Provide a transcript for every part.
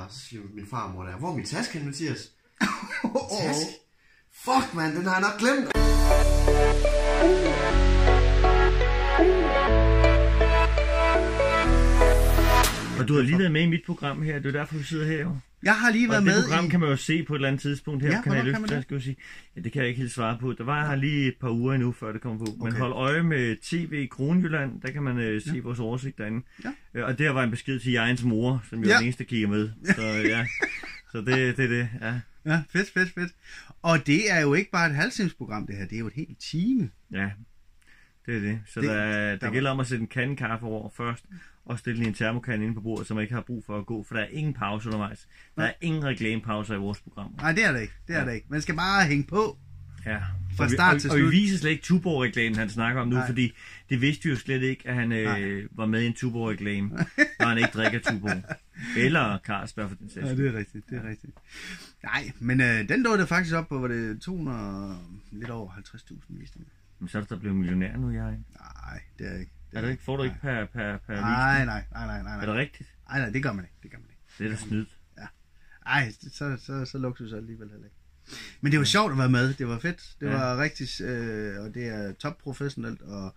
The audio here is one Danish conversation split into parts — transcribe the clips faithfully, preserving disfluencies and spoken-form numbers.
og så siger min farmor der, hvor er min taske hen, Mathias? Taske? Fuck, man, den har jeg nok glemt. Og du har lige været med i mit program her, det er derfor, vi sidder her jo. Jeg har lige været med i... Og det program kan man jo se på et eller andet tidspunkt her. Ja, kan jeg kan man det? Skal jeg sige. Ja, det kan jeg ikke helt svare på. Der var her lige et par uger endnu, før det kom på. Okay. Men hold øje med T V Kronjylland, der kan man uh, se ja. vores oversigt derinde. Ja. Og der var en besked til Jejens mor, som jo ja. er den eneste, der kigger med. Så ja, så det er det, det, ja. Ja, fedt, fedt, fedt. Og det er jo ikke bare et halvtimesprogram, det her. Det er jo et helt time. Ja, det er det. Så det, der, der gælder om at sætte en kande kaffe over først. Og stille en termokande inde på bordet, som man ikke har brug for at gå, for der er ingen pause undervejs. Der er ingen reklamepauser i vores program. Nej, det er det ikke. Det er ja. det ikke. Man skal bare hænge på. Ja. Fra start og, til og, slut. og vi viser slet ikke Tuborg-reklamen, han snakker om nu, Nej. fordi det vidste vi jo slet ikke, at han øh, var med i en Tuborg-reklame, når han ikke drikker Tuborg. Eller Carlsberg for den sags. Ja, det er rigtigt. Det er rigtigt. Nej, men øh, den nåede faktisk op på, var det to hundrede, lidt over halvtreds tusind visninger. Men så er du da blevet millionær nu, jeg. Nej, det er ikke. Er det ikke? Får du ikke per, per, per nej, nej, nej, nej, nej. Er det rigtigt? Nej, nej, det gør man ikke. Det gør man ikke. Det er da snydt. Ja. Ej, så, så, så luksus alligevel heller ikke. Men det var sjovt at være med. Det var fedt. Det ja. var rigtig, øh, og det er topprofessionelt, og,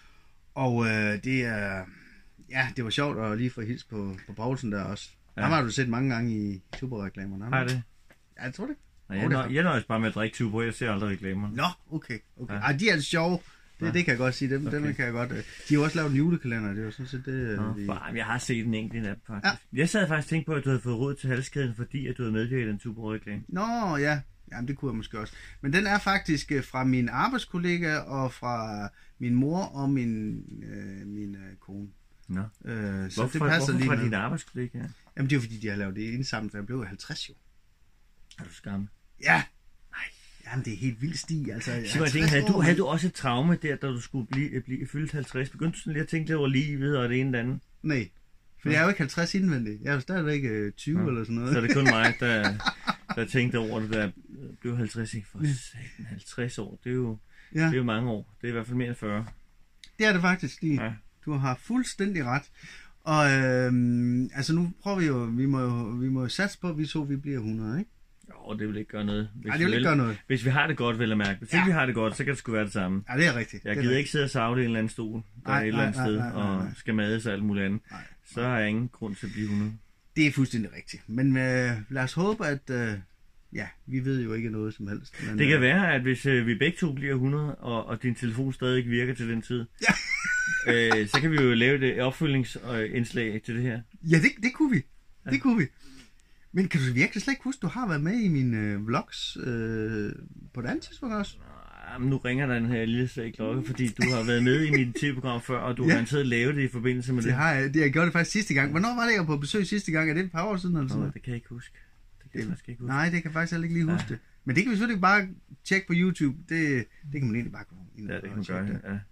og øh, det er, ja, det var sjovt at lige få hils på, på Poulsen der også. Ja. Ham har du set mange gange i Tuborg-reklamerne. Har det? Ja, jeg tror det. Nej, jeg, nøj, jeg nøjes bare med at drikke Tuborg. Jeg ser aldrig reklamerne. Nå, okay. okay. Ja. Ej, de er altså sjove. Det, ja. det kan jeg godt sige. Dem, okay. dem kan jeg godt. De har jo også lavet en julekalender. Det er jo sådan set det. Nå, de... bare, jeg har set en enkelt app faktisk. Ja. Jeg sad faktisk og tænkte på, at du havde fået råd til halskæden, fordi at du havde medvirket i den Tuborg-reklame. Nå, ja. Jamen, det kunne jeg måske også. Men den er faktisk fra min arbejdskollega og fra min mor og min, øh, min øh, kone. Nå. Øh, så hvorfor, det passer hvorfor lige fra med. dine arbejdskollega? Jamen, det er jo fordi, de har lavet det indsamlet, for jeg blev halvtreds jo. Er du skamme? Ja. Nej. Jamen, det er helt vildt sti. Altså, tænker, havde, du, havde du også et traume der, da du skulle blive, blive fyldt halvtreds? Begyndte du sådan lige at tænke lidt over livet og det ene eller andet? Nej. For jeg er jo ikke halvtreds indvendigt. Jeg er jo stadigvæk øh, tyve ja. eller sådan noget. Så er det kun mig, der, der tænkte over det, der blev halvtreds. For satan, halvtreds år, det er, jo, ja. det er jo mange år. Det er i hvert fald mere end fyrre. Det er det faktisk lige. Ja. Du har fuldstændig ret. Og øhm, altså nu prøver vi jo, vi må jo, vi må jo satse på, at vi to vi bliver hundrede, ikke? Jo, det vil ikke gøre noget. Hvis Nej, det vil ikke vil, gøre noget. Hvis vi har det godt, vil jeg mærke. Hvis ja. ikke vi har det godt, så kan det sgu være det samme. Ja, det er rigtigt. Jeg gider ikke sidde og savle i en eller anden stol, der nej, er et eller andet nej, sted, nej, nej, nej, nej. og skal mades og alt muligt andet. Nej, nej. Så har jeg ingen grund til at blive hundrede. Det er fuldstændig rigtigt. Men øh, lad os håbe, at øh, ja, vi ved jo ikke noget som helst. Men, det kan øh, være, at hvis øh, vi begge to bliver hundrede, og, og din telefon stadig ikke virker til den tid, ja. øh, så kan vi jo lave det opfølgningsindslag til det her. Ja, det, det kunne vi. Ja. Det kunne vi. Men kan du virkelig slet ikke huske, du har været med i mine øh, vlogs øh, på et andet tidspunkt også? Jamen, nu ringer der en her lille slag klokke, fordi du har været med i mit T V-program før, og du ja. har garanteret lavet det i forbindelse med det. Det har jeg. Det har jeg gjort det faktisk sidste gang. Hvornår var det, jeg var på besøg sidste gang? Er det et par år siden? Eller sådan? Nå, det kan jeg ikke huske. Det kan jeg faktisk ikke huske. Nej, det kan jeg faktisk heller ikke lige huske ja. det. Men det kan vi selvfølgelig bare tjekke på YouTube. Det, det kan man egentlig bare gå ind og ja, det kan man gøre, det. ja.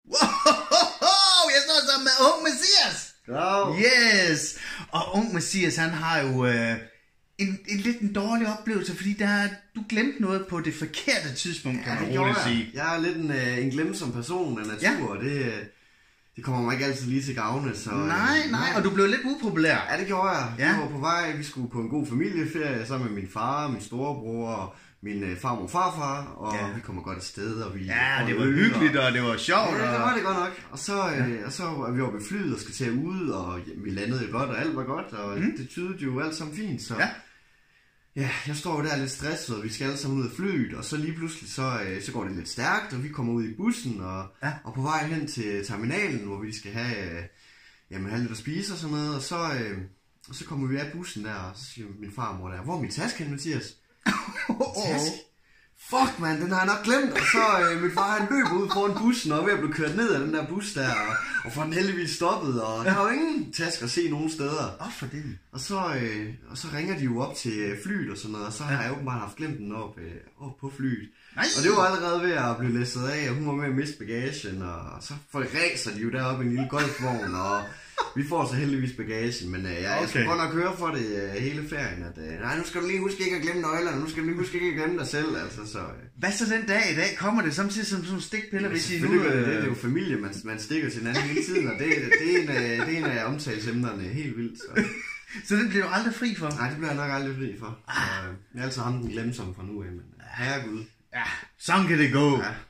Wow, jeg står sammen med Ung Mathias! Wow. Yes! Og Ung Mathias, han har jo øh, en, en lidt en dårlig oplevelse, fordi der, du glemte noget på det forkerte tidspunkt, kan man ja, roligt sige. Jeg er lidt en, en glemsom person af natur, ja. og det, det kommer mig ikke altid lige til gavne. Så, nej, nej, og du blev lidt upopulær. Ja, det gjorde jeg. Ja. Jeg var på vej, vi skulle på en god familieferie sammen med min far, min storebror og min øh, farmor og farfar, og ja. vi kommer godt afsted, og vi... Ja, det var hyggeligt, og, og det var sjovt. Ja, det var det godt nok. Og så, øh, ja. og så er vi oppe i flyet og skal tage ud, og ja, vi landede jo godt, og alt var godt, og mm. det tydede jo alt sammen fint, så... Ja. Ja, jeg står jo der lidt stresset, og vi skal alle sammen ud af flyet, og så lige pludselig, så, øh, så går det lidt stærkt, og vi kommer ud i bussen, og, ja. og på vej hen til terminalen, hvor vi skal have, øh, jamen, have lidt at spise og sådan noget, og så, øh, og så kommer vi af bussen der, og så siger min farmor der, hvor er min taske hen, Mathias? Taske? Fuck, man, den har jeg nok glemt. Og så øh, min far, han løber ud foran bussen, og er ved at blive kørt ned af den der bus der, og, og får den heldigvis stoppet, og der er jo ingen tasker at se nogen steder. Åh, for det. Og så, øh, og så ringer de jo op til flyet og sådan noget, og så har jeg åbenbart haft glemt den op, øh, op på flyet. Nej. Og det var allerede ved at blive læsset af, og hun var med at miste bagagen, og så folk ræser de jo deroppe i en lille golfvogn, og vi får så heldigvis bagagen, men øh, jeg, okay. jeg skal godt nok høre for det øh, hele ferien, at øh, nej, nu skal du lige huske ikke at glemme nøglerne, nu skal du lige huske ikke at glemme dig selv, altså så... Øh. Hvad så den dag i dag? Kommer det samtidig som sådan en stikpiller, ja, hvis I nu... Øh... Det, det er jo familie, man, man stikker til hinanden hele tiden, og det, det, er en, det er en af omtalsemnerne helt vildt, så... Så den bliver du aldrig fri for? Nej, det bliver jeg nok aldrig fri for. Ah. Så, jeg er altid ham den glemsomme fra nu af, men herregud. Ja, sådan kan det gå. Ja,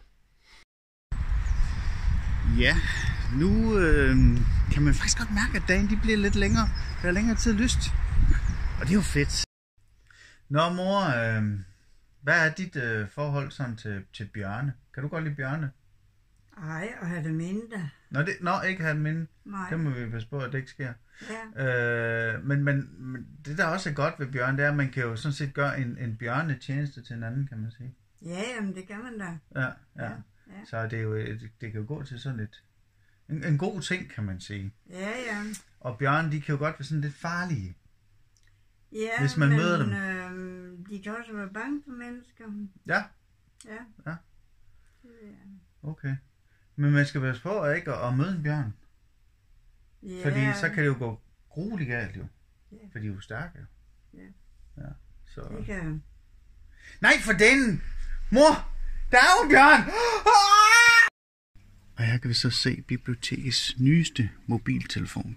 ja nu øh, kan man faktisk godt mærke, at dagen de bliver lidt længere. Der er længere tid lyst. Og det er jo fedt. Nå mor, øh, hvad er dit øh, forhold sådan til, til bjørne? Kan du godt lide bjørne? Ej, og have det mindre. Nå, det, nå ikke have det minde. Nej. Det må vi passe på, at det ikke sker. Ja. Øh, men, men, men det der også er godt ved bjørne, det er, at man kan jo sådan set gøre en, en bjørnetjeneste til en anden, kan man sige. Ja, jamen det kan man da. Ja, ja. Ja, ja. Så det, er jo, det, det kan jo gå til sådan et, en, en god ting, kan man sige. Ja, ja. Og bjørne, de kan jo godt være sådan lidt farlige. Ja, hvis man men, møder dem. Øh, de kan også være bange for mennesker. Ja. Ja. Ja. Det ved jeg. Okay. Men man skal passe på at ikke at møde en bjørn. Ja. Fordi så kan det jo gå grueligt galt jo. Ja. For de er jo stærke jo. Ja. Ja. Så... Det kan... Nej, for den! Mor! Der er jo en bjørn! Ah! Og her kan vi så se bibliotekets nyeste mobiltelefon.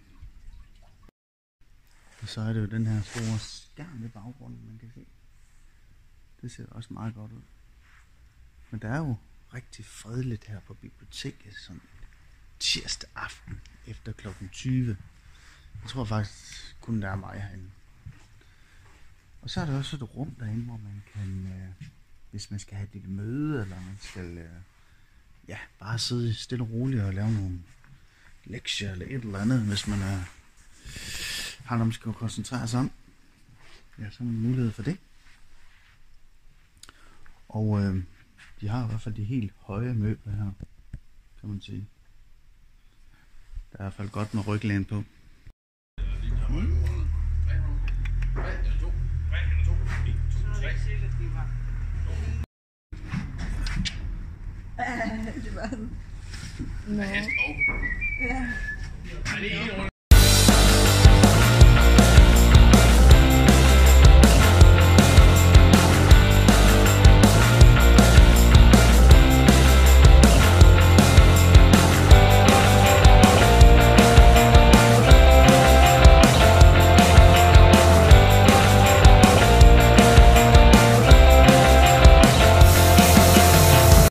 Og så er det jo den her store skærm i baggrunden, man kan se. Det ser også meget godt ud. Men der er jo rigtig fredeligt her på biblioteket, sådan en tirsdag aften efter klokken tyve. Jeg tror faktisk kun der er mig herinde. Og så er der også et rum derinde, hvor man kan, øh, hvis man skal have et lille møde, eller man skal øh, ja, bare sidde stille og roligt og lave nogle lektier eller et eller andet, hvis man er, har noget, man skal koncentrere sig om. Ja, så er en mulighed for det. Og øh, de har i hvert fald de helt høje møbler her, kan man sige. Der er i hvert fald godt med ryglæn på. Det var... Nå. Ja.